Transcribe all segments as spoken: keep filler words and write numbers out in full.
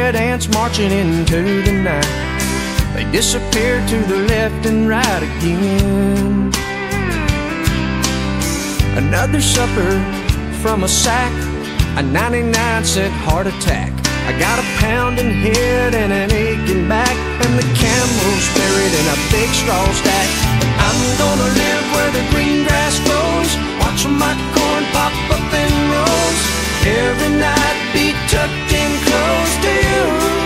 red ants marching into the night. They disappear to the left and right again. Another supper from a sack, a ninety-nine cent heart attack. I got a pounding head and an aching back, and the camel's buried in a big straw stack. I'm gonna live where the green grass grows, watch my corn pop up in rows. Every night be tucked in close to you.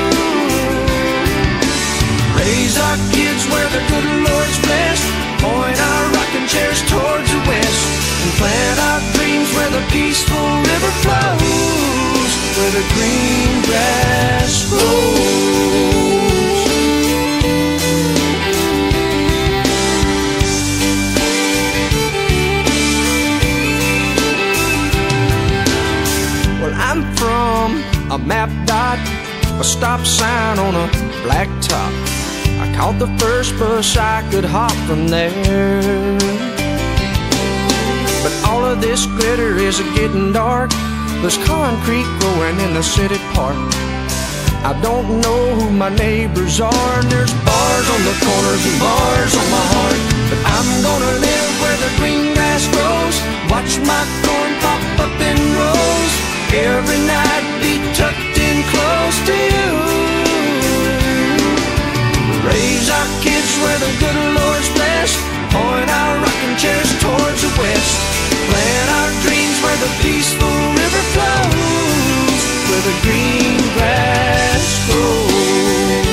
Raise our kids where the good Lord's blessed, point our rocking chairs towards the west, and plant our dreams where the peaceful river flows, where the green grass grows. Well, I'm from a map dot, a stop sign on a black top. I caught the first bus I could hop from there. But all of this glitter is getting dark. There's concrete growing in the city park. I don't know who my neighbors are, and there's bars on the corners and bars on my heart. But I'm gonna live where the green grass grows, watch my corn pop up in rows. Every night be tucked in close to you. Raise our kids where the good Lord's blessed, point our rocking chairs towards the west, plant our dreams where the peaceful river flows, where the green grass grows.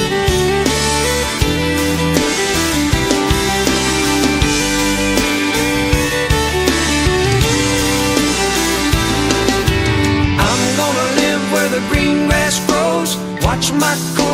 I'm gonna live where the green grass grows, watch my corn